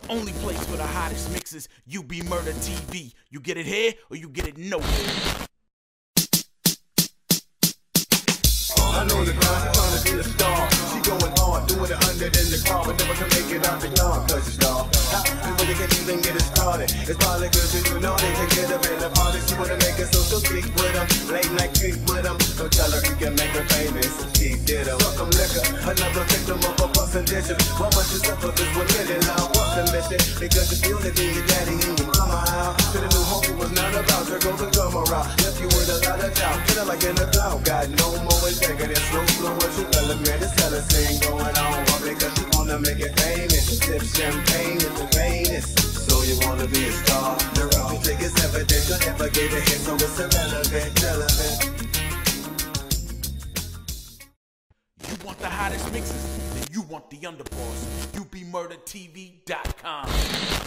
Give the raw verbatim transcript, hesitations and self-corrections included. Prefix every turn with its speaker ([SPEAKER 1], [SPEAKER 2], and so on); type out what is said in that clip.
[SPEAKER 1] only place for the hottest mixes, UBMurda T V. You get it here or you get it nowhere.
[SPEAKER 2] I know the grind, trying to be a star. She going hard, doing it under in the car, but never can make it out the yard, cause it's dark. How people can even get it started? It's probably cause you know they can get up in the party. She wanna make it so so big with them, late night creep with them. Don't tell her you can make her famous. She did her. Suck them liquor, another victim of a bustin' dish. Why must you suffer this one minute now? What's the mission? Because you feel it in your daddy and your mama out. To the new home was not about to go to come around. Left you with a lot of doubt, kinda like in a cloud. Got no more integrity. It's slow, slow, what you element. It's hella thing going on. Because you wanna make it famous. Sip champagne in the famous. So you wanna be a star. The route you take is evident. You never gave a hit, so it's irrelevant, relevant.
[SPEAKER 1] You want the hottest mixes? Then you want the underboss. U B Murda T V dot com.